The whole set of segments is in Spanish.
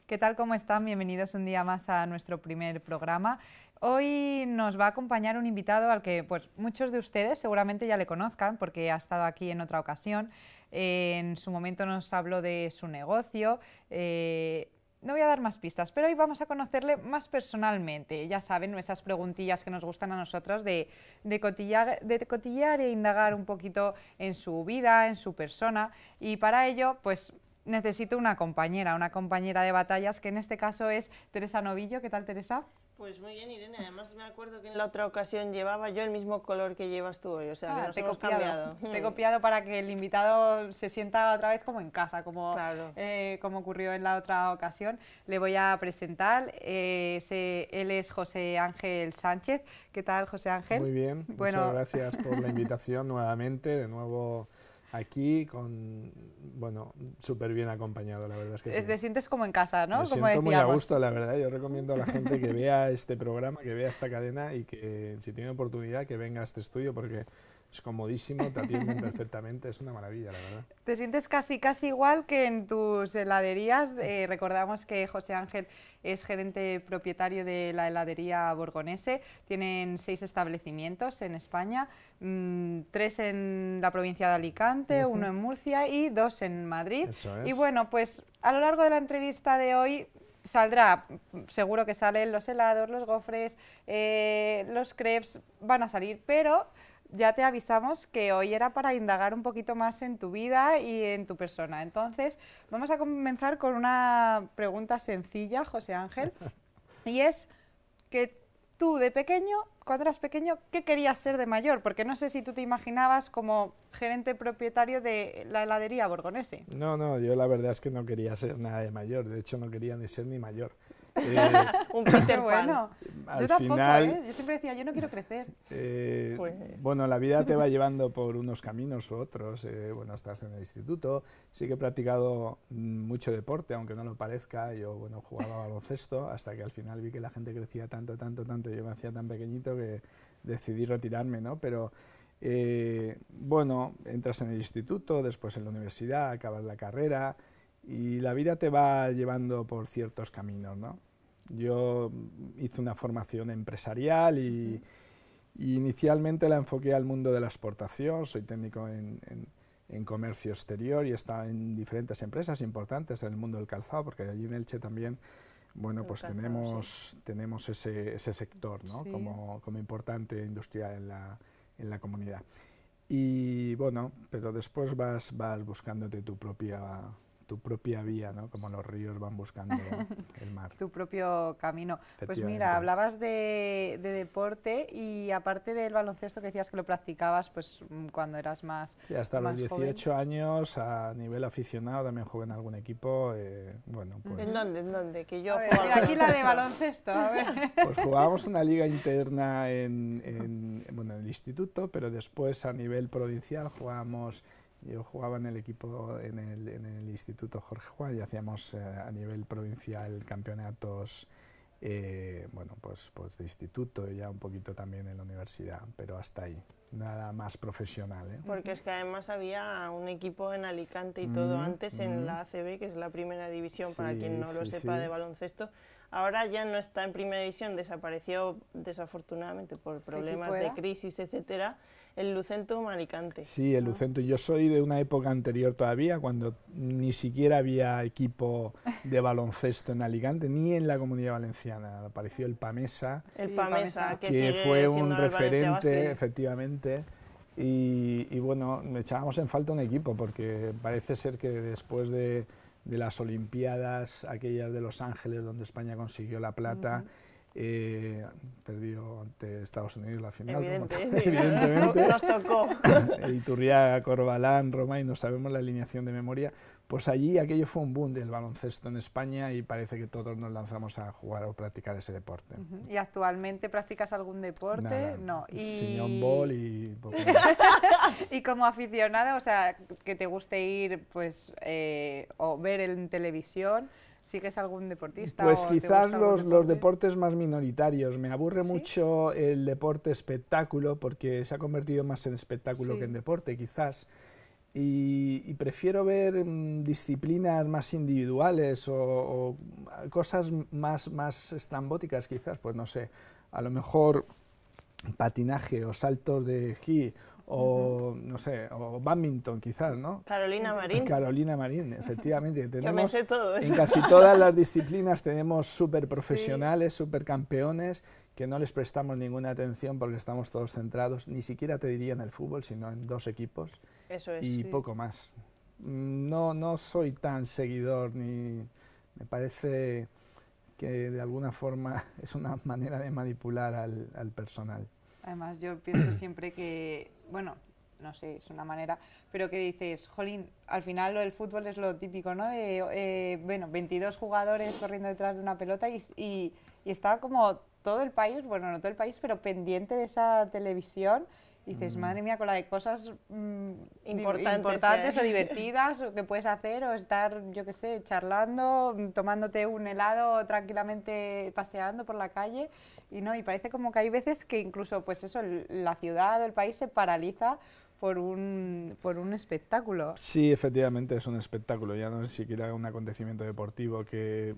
¿Qué tal? ¿Cómo están? Bienvenidos un día más a nuestro primer programa. Hoy nos va a acompañar un invitado al que pues, muchos de ustedes seguramente ya le conozcan porque ha estado aquí en otra ocasión. En su momento nos habló de su negocio. No voy a dar más pistas, pero hoy vamos a conocerle más personalmente. Ya saben, esas preguntillas que nos gustan a nosotros de cotillear e indagar un poquito en su vida, en su persona. Y para ello, pues necesito una compañera de batallas, que en este caso es Teresa Novillo. ¿Qué tal, Teresa? Pues muy bien, Irene. Además me acuerdo que en la otra ocasión llevaba yo el mismo color que llevas tú hoy, o sea, que nos hemos cambiado. Te he copiado para que el invitado se sienta otra vez como en casa, Claro. Como ocurrió en la otra ocasión. Le voy a presentar, él es José Ángel Sánchez. ¿Qué tal, José Ángel? Muy bien, muchas gracias por la invitación nuevamente, de nuevo aquí, bueno, súper bien acompañado, la verdad es que sí. Te sientes como en casa, ¿no? Me como siento muy a decíamos. gusto, la verdad. Yo recomiendo a la gente que vea este programa, que vea esta cadena y que si tiene oportunidad que venga a este estudio porque es comodísimo, te atienden perfectamente, es una maravilla, la verdad. Te sientes casi igual que en tus heladerías. Recordamos que José Ángel es gerente propietario de la heladería Borgonese. Tienen 6 establecimientos en España, 3 en la provincia de Alicante, 1 en Murcia y 2 en Madrid. Eso es. Y bueno, pues a lo largo de la entrevista de hoy saldrá, seguro que salen los helados, los gofres, los crepes, van a salir, pero ya te avisamos que hoy era para indagar un poquito más en tu vida y en tu persona. Entonces, vamos a comenzar con una pregunta sencilla, José Ángel, y es que tú de pequeño, cuando eras pequeño, ¿qué querías ser de mayor? Porque no sé si tú te imaginabas como gerente propietario de la heladería Borgonese. No, yo la verdad es que no quería ser nada de mayor, de hecho no quería ni ser ni mayor. Un Peter Pan. Bueno, yo tampoco, final, yo siempre decía, yo no quiero crecer. Bueno, la vida te va llevando por unos caminos u otros. Bueno, estás en el instituto, sí que he practicado mucho deporte, aunque no lo parezca. Yo, bueno, jugaba baloncesto hasta que al final vi que la gente crecía tanto, yo me hacía tan pequeñito que decidí retirarme, ¿no? Pero, bueno, entras en el instituto, después en la universidad, acabas la carrera y la vida te va llevando por ciertos caminos, ¿no? Yo hice una formación empresarial y inicialmente la enfoqué al mundo de la exportación. Soy técnico en comercio exterior y he estado en diferentes empresas importantes en el mundo del calzado, porque allí en Elche también, bueno, pues tenemos ese sector, ¿no? Sí. como importante industria en la comunidad. Y bueno, pero después vas buscándote tu propia vía, ¿no? Como los ríos van buscando el mar. Tu propio camino. Pues mira, hablabas de deporte y aparte del baloncesto que decías que lo practicabas pues cuando eras más Sí, hasta más los 18 joven. años a nivel aficionado también jugué en algún equipo. Bueno, pues, ¿En dónde? Que yo A ver, mira, aquí la de baloncesto, a ver. pues jugábamos una liga interna bueno, en el instituto, pero después a nivel provincial yo jugaba en el equipo en el Instituto Jorge Juan y hacíamos a nivel provincial campeonatos, bueno, pues de instituto y ya un poquito también en la universidad, pero hasta ahí, nada más profesional, ¿eh? Porque es que además había un equipo en Alicante y todo antes en la ACB, que es la primera división, para quien no lo sepa, de baloncesto. Ahora ya no está en primera división, desapareció desafortunadamente por problemas de crisis, etcétera, el Lucentum Alicante. Sí, el Lucentum. Yo soy de una época anterior todavía, cuando ni siquiera había equipo de baloncesto en Alicante, ni en la Comunidad Valenciana. Apareció el PAMESA, El PAMESA, que fue un referente, efectivamente. Y bueno, me echábamos en falta un equipo, porque parece ser que después de las Olimpiadas, aquellas de Los Ángeles, donde España consiguió la plata, perdió ante Estados Unidos la final. Evidentemente. Nos tocó. Iturriaga, Corbalán, Roma, y no sabemos la alineación de memoria. Pues allí aquello fue un boom del baloncesto en España y parece que todos nos lanzamos a jugar o practicar ese deporte. ¿Y actualmente practicas algún deporte? Nada, no. Sillón ball y poco Y como aficionada, o sea, que te guste ir pues o ver en televisión, ¿sigues algún deportista? Pues o quizás los deportes más minoritarios. Me aburre ¿Sí? mucho el deporte espectáculo, porque se ha convertido más en espectáculo que en deporte, quizás. y prefiero ver disciplinas más individuales o cosas más estrambóticas quizás, pues no sé, a lo mejor patinaje o saltos de esquí o no sé, o badminton quizás, ¿no? Carolina Marín. Carolina Marín, efectivamente. Yo me sé todo eso. En casi todas las disciplinas tenemos súper profesionales, súper campeones, que no les prestamos ninguna atención porque estamos todos centrados, ni siquiera te diría en el fútbol, sino en 2 equipos. Eso es. Y poco más. No soy tan seguidor, ni me parece que de alguna forma es una manera de manipular al personal. Además, yo pienso siempre que, bueno, no sé, es una manera, pero que dices, jolín, al final lo del fútbol es lo típico, ¿no? De, bueno, 22 jugadores corriendo detrás de una pelota y está como todo el país, bueno, no todo el país, pero pendiente de esa televisión. Y dices, madre mía, con la de cosas importantes o divertidas o que puedes hacer o estar, yo qué sé, charlando, tomándote un helado tranquilamente paseando por la calle. Y parece como que hay veces que incluso, pues eso, la ciudad o el país se paraliza por un espectáculo. Sí, efectivamente es un espectáculo, ya no es siquiera un acontecimiento deportivo que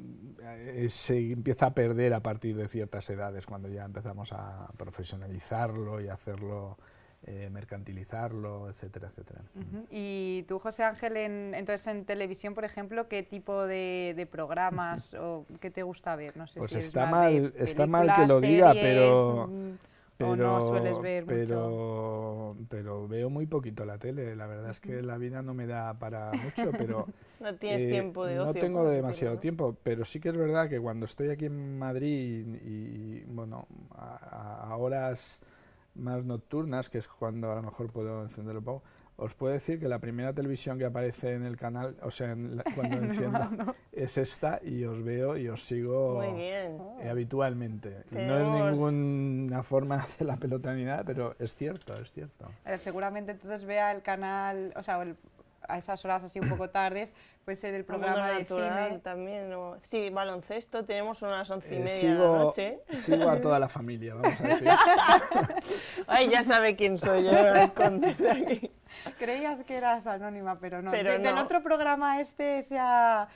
se empieza a perder a partir de ciertas edades, cuando ya empezamos a profesionalizarlo y hacerlo, mercantilizarlo, etcétera, etcétera. Y tú, José Ángel, entonces en televisión, por ejemplo, ¿qué tipo de programas o qué te gusta ver? No sé pues si está mal que lo diga, pero o no sueles ver mucho. Pero veo muy poquito la tele, la verdad es que la vida no me da para mucho, pero no tienes tiempo de ocio. No tengo demasiado tiempo, pero sí que es verdad que cuando estoy aquí en Madrid y bueno, a horas más nocturnas, que es cuando a lo mejor puedo encenderlo un poco, os puedo decir que la primera televisión que aparece en el canal, o sea, cuando enciendo, es esta, y os veo y os sigo habitualmente. Y no es ninguna forma de hacer la pelota ni nada, pero es cierto, es cierto. Seguramente entonces vea el canal, o sea, a esas horas así un poco tardes, puede ser el programa de cine. También, sí, baloncesto, tenemos unas 11:30 de la noche. Sigo a toda la familia, vamos a decir. Ay, ya sabe quién soy yo, me escondida aquí. Creías que eras anónima, pero no. Pero Del otro programa se ha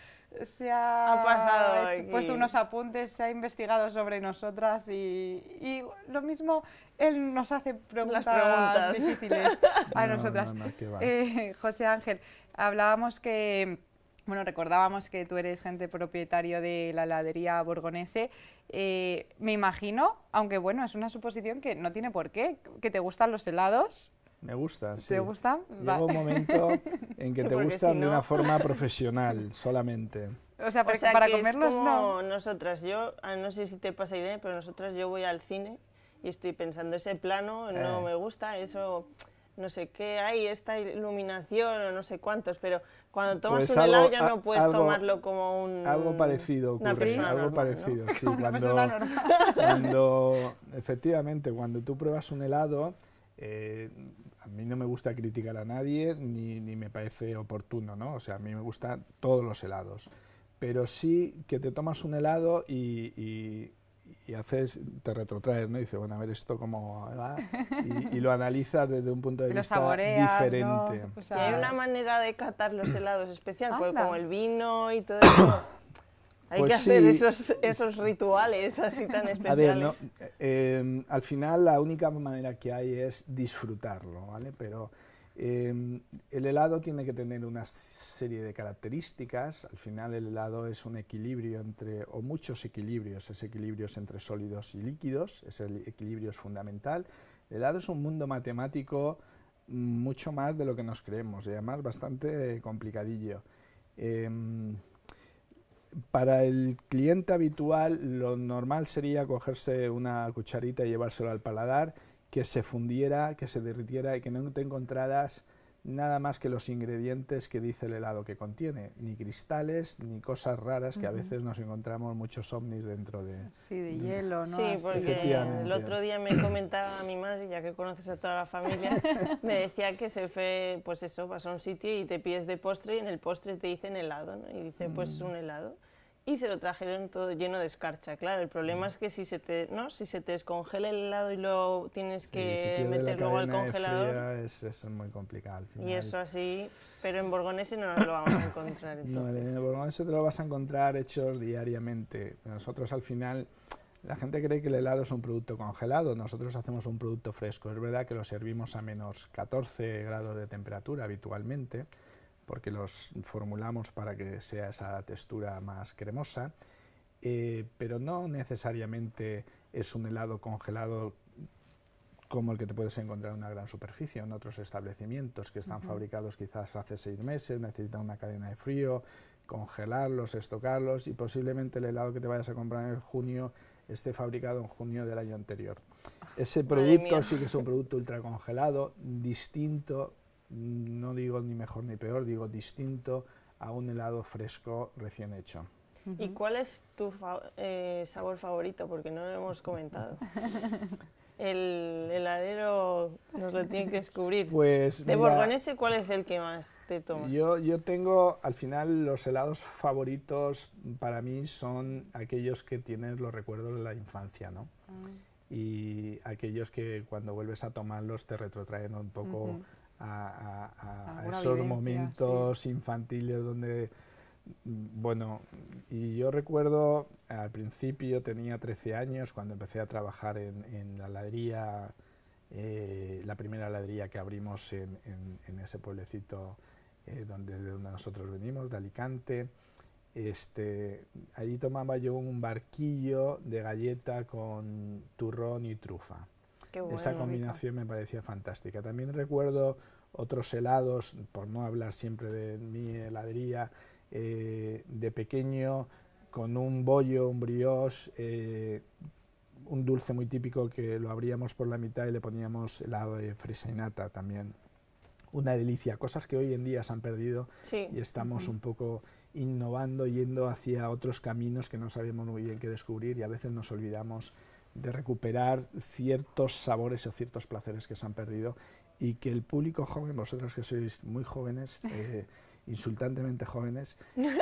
pasado puesto unos apuntes, se ha investigado sobre nosotras y lo mismo él nos hace preguntas difíciles a nosotras. José Ángel, hablábamos que, bueno, recordábamos que tú eres gente propietario de la heladería Borgonese. Me imagino, aunque bueno, es una suposición que no tiene por qué, que te gustan los helados. Me gustan, sí. ¿Te gustan? Llega un momento en que te gustan de una forma profesional, solamente. O sea, para que comerlos es como no. Nosotras, no sé si te pasa, Irene, pero nosotras yo voy al cine y estoy pensando, ese plano no me gusta, eso, no sé qué hay, esta iluminación o no sé cuántos, pero cuando tomas un helado ya no puedes tomarlo como algo parecido ocurre, algo normal, parecido, ¿no? sí. Cuando efectivamente, cuando tú pruebas un helado, a mí no me gusta criticar a nadie ni me parece oportuno, ¿no? O sea, a mí me gustan todos los helados, pero sí que te tomas un helado y te retrotraes, ¿no? Y dices, bueno, a ver esto cómo va, y lo analizas desde un punto de vista diferente. ¿No? O sea, y hay una manera de catar los helados especial, porque como el vino y todo eso, hay que hacer esos rituales así tan especiales. A ver, al final la única manera que hay es disfrutarlo, ¿vale? Pero el helado tiene que tener una serie de características. Al final el helado es un equilibrio o muchos equilibrios, ese equilibrio es entre sólidos y líquidos, ese equilibrio es fundamental. El helado es un mundo matemático mucho más de lo que nos creemos, y además bastante complicadillo. Para el cliente habitual lo normal sería cogerse una cucharita y llevárselo al paladar, que se fundiera, que se derritiera y que no te encontraras nada más que los ingredientes que dice el helado que contiene, ni cristales, ni cosas raras que a veces nos encontramos muchos ovnis dentro de... Sí, de hielo, ¿no? Sí, porque el otro día me comentaba mi madre, ya que conoces a toda la familia, me decía que se fue, pues eso, vas a un sitio y te pides de postre y en el postre te dicen helado, ¿no? Y dice, pues un helado. y se lo trajeron todo lleno de escarcha. Claro, el problema es que si se te descongela el helado y lo tienes que meter luego al congelador... Es muy complicado al final. Y eso así, pero en Borgonese no nos lo vamos a encontrar. Entonces. No, en Borgonese te lo vas a encontrar hechos diariamente. Nosotros al final, la gente cree que el helado es un producto congelado, nosotros hacemos un producto fresco. Es verdad que lo servimos a menos 14 grados de temperatura habitualmente, porque los formulamos para que sea esa textura más cremosa, pero no necesariamente es un helado congelado como el que te puedes encontrar en una gran superficie, en otros establecimientos que están fabricados quizás hace 6 meses, necesitan una cadena de frío, congelarlos, estocarlos, y posiblemente el helado que te vayas a comprar en junio esté fabricado en junio del año anterior. Ese producto sí que es un producto ultracongelado, distinto, no digo ni mejor ni peor, digo distinto a un helado fresco recién hecho. ¿Y cuál es tu sabor favorito? Porque no lo hemos comentado. El heladero nos lo tiene que descubrir. Pues, de Borgonese, ¿cuál es el que más te tomas? Yo tengo, al final, los helados favoritos para mí son aquellos que tienen los recuerdos de la infancia, ¿no? Y aquellos que cuando vuelves a tomarlos te retrotraen un poco a esos momentos infantiles donde... Bueno, y yo recuerdo, al principio tenía 13 años, cuando empecé a trabajar en la heladería, la primera heladería que abrimos en ese pueblecito de donde nosotros venimos, de Alicante. Allí tomaba yo un barquillo de galleta con turrón y trufa. Qué bueno, esa combinación me parecía fantástica. También recuerdo otros helados, por no hablar siempre de mi heladería, de pequeño, con un bollo, un brioche, un dulce muy típico que lo abríamos por la mitad y le poníamos helado de fresa y nata también. Una delicia, cosas que hoy en día se han perdido y estamos un poco innovando, yendo hacia otros caminos que no sabemos muy bien qué descubrir, y a veces nos olvidamos de recuperar ciertos sabores o ciertos placeres que se han perdido, y que el público joven, vosotros que sois muy jóvenes, insultantemente jóvenes,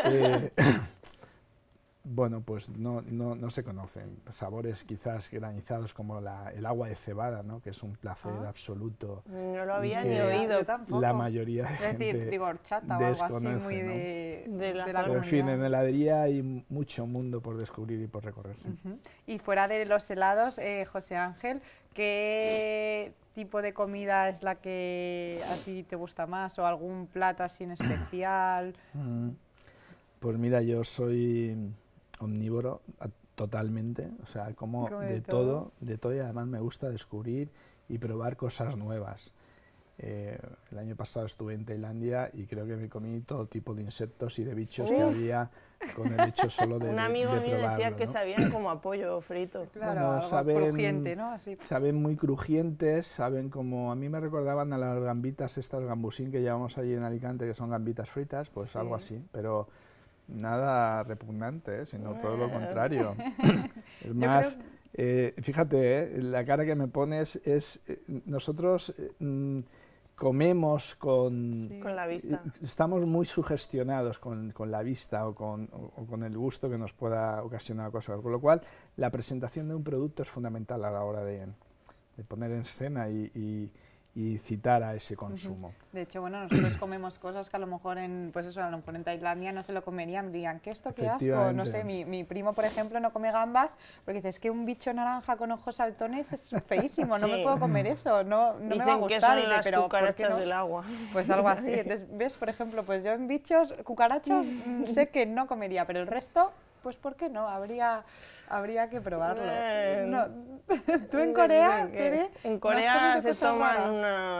bueno, pues no se conocen. Sabores quizás granizados como el agua de cebada, ¿no? Que es un placer absoluto. No lo había ni oído tampoco. La mayoría de gente digo, horchata o algo así muy de la Pero en fin, en heladería hay mucho mundo por descubrir y por recorrerse. Y fuera de los helados, José Ángel, ¿qué tipo de comida es la que a ti te gusta más, o algún plato así en especial? Pues mira, yo soy omnívoro totalmente, o sea, como de todo, y además me gusta descubrir y probar cosas nuevas. El año pasado estuve en Tailandia y creo que me comí todo tipo de insectos y de bichos que había, con el hecho solo de un amigo mío probarlo, decía que ¿no? sabían como a pollo frito. Claro, bueno, saben, crujiente, ¿no? Así. Saben muy crujientes, saben como... A mí me recordaban a las gambitas estas gambusín que llevamos allí en Alicante, que son gambitas fritas, pues algo así, pero nada repugnante, sino todo lo contrario. Es más, fíjate, la cara que me pones es... nosotros... comemos con la vista. Estamos muy sugestionados con la vista o con el gusto que nos pueda ocasionar cosas, con lo cual la presentación de un producto es fundamental a la hora de poner en escena y citar a ese consumo. De hecho, bueno, nosotros comemos cosas que a lo mejor en Tailandia no se lo comerían, dirían, ¿qué esto, qué asco? No sé, mi primo, por ejemplo, no come gambas porque dice, es que un bicho naranja con ojos saltones es feísimo, no me puedo comer eso, no me va a gustar. Que son y dice, las pero cucarachas del agua. Pues algo así. Entonces, ¿ves? Por ejemplo, pues yo en bichos, cucarachas, sé que no comería, pero el resto, pues ¿por qué no? Habría que probarlo. ¿Tú en Corea, Tere? En Corea se toman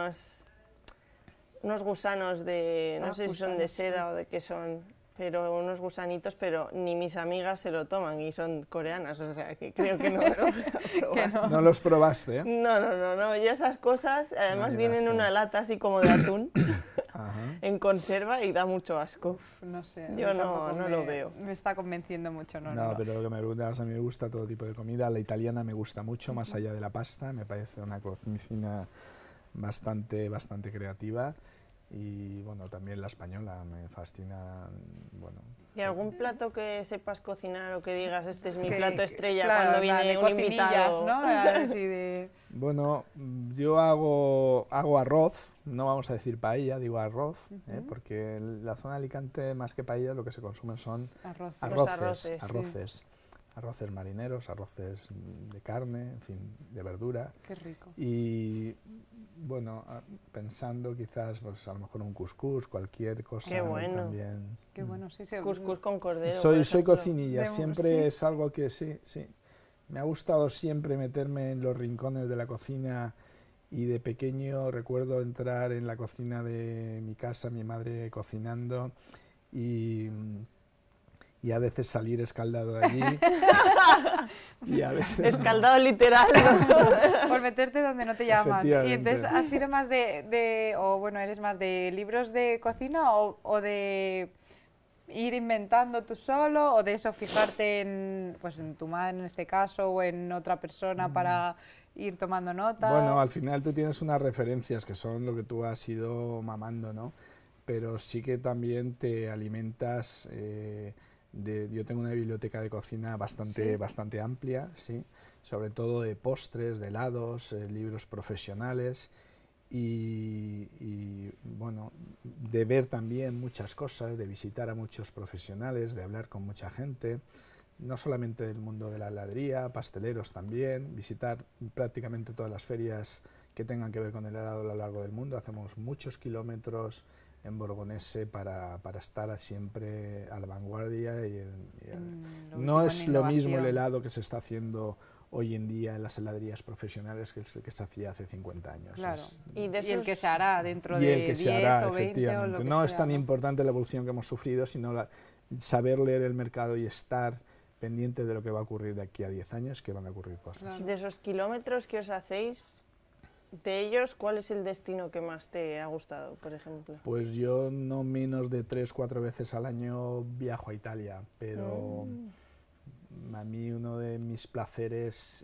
unos gusanos de... No sé si son de seda o de qué son, pero unos gusanitos, pero ni mis amigas se lo toman y son coreanas, o sea que creo que no me lo voy a probar. No los probaste, ¿eh? No. Y esas cosas, además vienen en una lata así como de atún, en conserva, y da mucho asco. No sé. Yo no lo veo. Me está convenciendo mucho, No, pero lo que me preguntabas, a mí me gusta todo tipo de comida. La italiana me gusta mucho, más allá de la pasta, me parece una cocina bastante creativa. y bueno, también la española me fascina, bueno. ¿Y algún plato que sepas cocinar o que digas, este es mi plato estrella claro, cuando viene un invitado? ¿no? Así de... Bueno, yo hago arroz, no vamos a decir paella, digo arroz, porque en la zona de Alicante, más que paella, lo que se consumen son arroces. Arroces marineros, arroces de carne, en fin, de verdura. Qué rico. Y bueno, pensando quizás, pues a lo mejor un cuscús, cualquier cosa. Qué bueno. También. Qué bueno, sí. Cuscús con cordero. Soy cocinilla, siempre es algo que sí. Me ha gustado siempre meterme en los rincones de la cocina y de pequeño recuerdo entrar en la cocina de mi casa, mi madre cocinando y a veces salir escaldado de allí. Y a veces escaldado literal. Por meterte donde no te llaman. Y entonces, ¿has sido más eres más de libros de cocina o de ir inventando tú solo, o de eso fijarte en tu madre en este caso o en otra persona para ir tomando nota? Bueno, al final tú tienes unas referencias que son lo que tú has ido mamando, ¿no? Pero sí que también te alimentas... yo tengo una biblioteca de cocina bastante amplia, ¿sí? Sobre todo de postres, de helados, libros profesionales y bueno, de ver también muchas cosas, de visitar a muchos profesionales, de hablar con mucha gente, no solamente del mundo de la heladería, pasteleros también, visitar prácticamente todas las ferias que tengan que ver con el helado a lo largo del mundo. Hacemos muchos kilómetros en Borgonese para estar siempre a la vanguardia no es lo mismo el helado que se está haciendo hoy en día en las heladerías profesionales que el que se hacía hace 50 años. Claro. Y el que se hará dentro de 10 o 20 o lo que no sea, es tan importante la evolución que hemos sufrido, sino saber leer el mercado y estar pendiente de lo que va a ocurrir de aquí a 10 años, que van a ocurrir cosas. Claro. De esos kilómetros que os hacéis, de ellos, ¿cuál es el destino que más te ha gustado, por ejemplo? Pues yo no menos de 3-4 veces al año viajo a Italia, pero a mí uno de mis placeres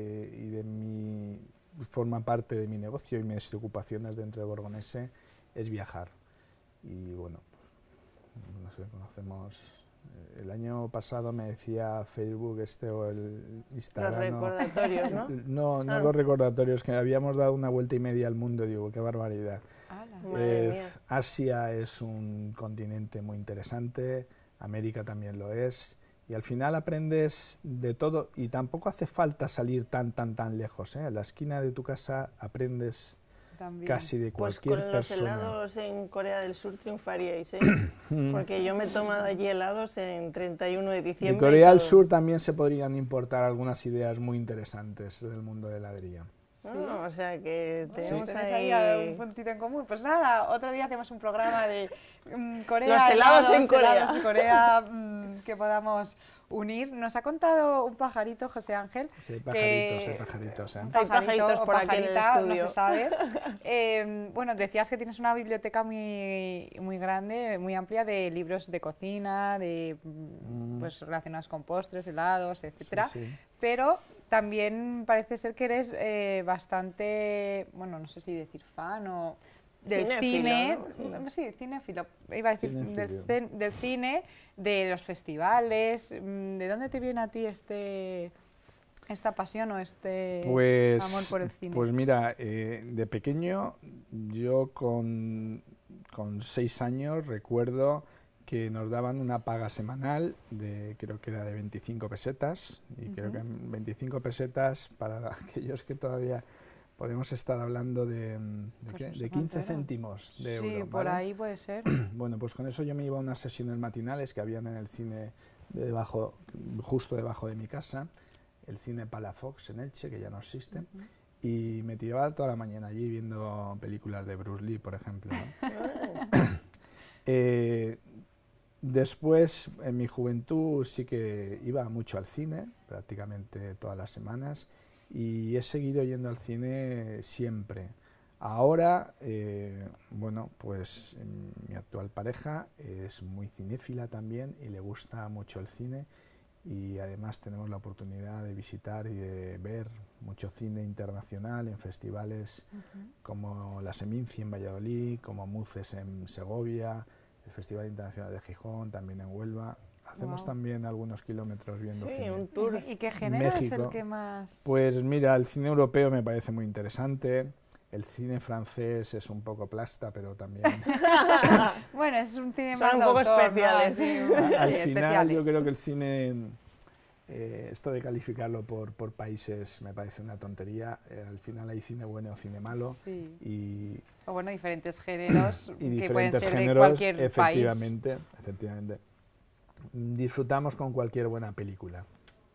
forma parte de mi negocio y mis ocupaciones dentro de Borgonese es viajar. Y bueno, pues, no sé, conocemos... El año pasado me decía Facebook o el Instagram... Los recordatorios, ¿no? No los recordatorios, que habíamos dado una vuelta y media al mundo, digo, qué barbaridad. Asia es un continente muy interesante, América también lo es, y al final aprendes de todo, y tampoco hace falta salir tan lejos, ¿eh? En la esquina de tu casa aprendes... También. Casi de cualquier persona. Pues con los helados en Corea del Sur triunfaríais, ¿eh? Porque yo me he tomado allí helados en 31 de diciembre. En Corea del Sur también se podrían importar algunas ideas muy interesantes del mundo de la heladería. Sí. O sea que tenemos ahí un puntito en común. Pues nada, otro día hacemos un programa de Corea. Los helados en Corea que podamos unir. Nos ha contado un pajarito, José Ángel. Sí, pajaritos. Hay pajaritos por aquí en el estudio. No se sabe. Bueno, decías que tienes una biblioteca muy grande, muy amplia de libros de cocina, pues relacionados con postres, helados, etcétera. Sí. Pero también parece ser que eres bastante, bueno, no sé si decir fan o del cine, ¿no? Sí, cinéfilo, iba a decir del cine, de los festivales. ¿De dónde te viene a ti esta pasión o amor por el cine? Pues mira, de pequeño, yo con 6 años recuerdo que nos daban una paga semanal creo que era de 25 pesetas, y creo que 25 pesetas para aquellos que todavía podemos estar hablando de 15 céntimos de euro. Sí, por ahí puede ser. Bueno, pues con eso yo me iba a unas sesiones matinales que habían en el cine justo debajo de mi casa, el cine Palafox en Elche, que ya no existe, y me tiraba toda la mañana allí viendo películas de Bruce Lee, por ejemplo, ¿no? Después, en mi juventud, sí que iba mucho al cine, prácticamente todas las semanas, y he seguido yendo al cine siempre. Ahora, bueno, pues mi actual pareja es muy cinéfila también y le gusta mucho el cine, y además tenemos la oportunidad de visitar y de ver mucho cine internacional en festivales como la Seminci en Valladolid, como Muces en Segovia, el Festival Internacional de Gijón, también en Huelva. Hacemos también algunos kilómetros viendo cine. Un tour. ¿Y qué género México, es el que más...? Pues mira, el cine europeo me parece muy interesante. El cine francés es un poco plasta, pero también... Bueno, es un cine Son más un poco de autor, especiales. ¿no? Al Sí, final especiales. yo creo que el cine, esto de calificarlo por países me parece una tontería. Al final hay cine bueno o cine malo. Sí. Y O bueno, diferentes géneros y que pueden diferentes ser géneros, de cualquier país. efectivamente. Disfrutamos con cualquier buena película,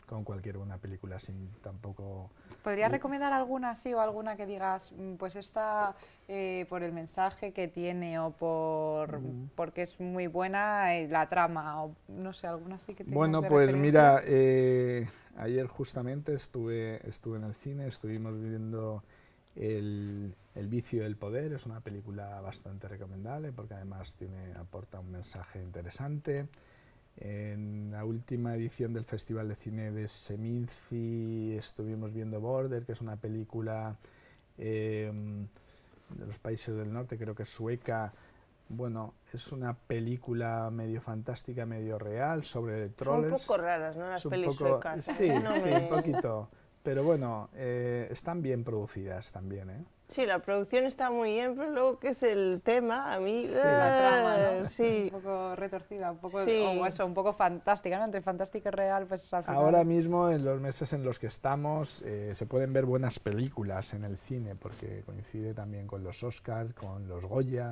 sin tampoco... ¿Podrías recomendar alguna así o alguna que digas, pues esta por el mensaje que tiene o porque es muy buena la trama o no sé, alguna así que tengas Bueno, de pues referencia? mira, ayer justamente estuve en el cine, estuvimos viendo el vicio del poder. Es una película bastante recomendable porque además aporta un mensaje interesante. En la última edición del Festival de Cine de Seminci estuvimos viendo Border, que es una película de los países del norte, creo que es sueca. Bueno, es una película medio fantástica, medio real, sobre troles. Son un poco raras, ¿no? Las pelis suecas. Sí, sí, un poquito. Pero bueno, están bien producidas también, ¿eh? Sí, la producción está muy bien, pero luego que es el tema, a mí... Sí, la trama, ¿no? Sí. Un poco retorcida, un poco, Sí. o eso, un poco fantástica, ¿no? Entre fantástica y real, pues al final... Ahora mismo, en los meses en los que estamos, se pueden ver buenas películas en el cine, porque coincide también con los Oscars, con los Goya,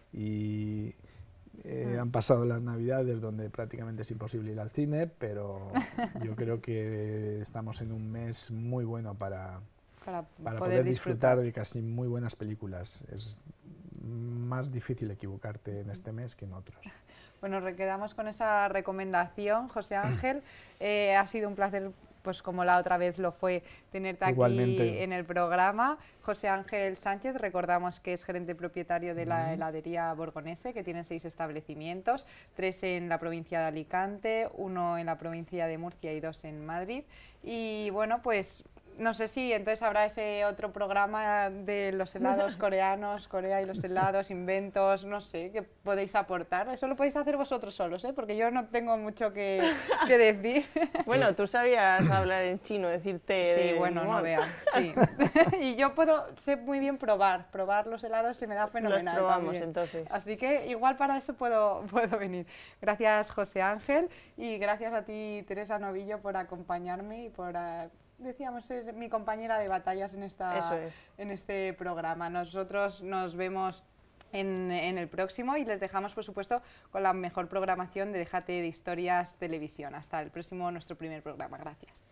y han pasado las Navidades donde prácticamente es imposible ir al cine, pero yo creo que estamos en un mes muy bueno para poder disfrutar de casi muy buenas películas. Es más difícil equivocarte en este mes que en otros. Bueno, quedamos con esa recomendación, José Ángel. Ha sido un placer, pues como la otra vez lo fue, tenerte Igualmente. aquí en el programa. José Ángel Sánchez, recordamos que es gerente propietario de la heladería Borgonese, que tiene 6 establecimientos, 3 en la provincia de Alicante, 1 en la provincia de Murcia y 2 en Madrid. Y bueno, pues... No sé si entonces habrá ese otro programa de los helados coreanos, Corea y los helados, inventos, no sé, que podéis aportar. Eso lo podéis hacer vosotros solos, ¿eh? Porque yo no tengo mucho que decir. Bueno, tú sabías hablar en chino, decirte... Sí, bueno, no veas, sí. Y yo sé muy bien probar los helados, se me da fenomenal. Los probamos también. entonces. Así que igual para eso puedo venir. Gracias, José Ángel, y gracias a ti, Teresa Novillo, por acompañarme y por... decíamos, es mi compañera de batallas en este programa. Nosotros nos vemos en el próximo y les dejamos, por supuesto, con la mejor programación de Déjate de Historias Televisión. Hasta el próximo, nuestro primer programa. Gracias.